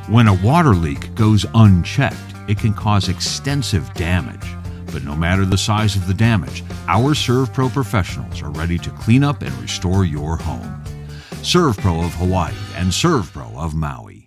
When a water leak goes unchecked, it can cause extensive damage. But no matter the size of the damage, our SERVPRO professionals are ready to clean up and restore your home. SERVPRO of Hawaii and SERVPRO of Maui.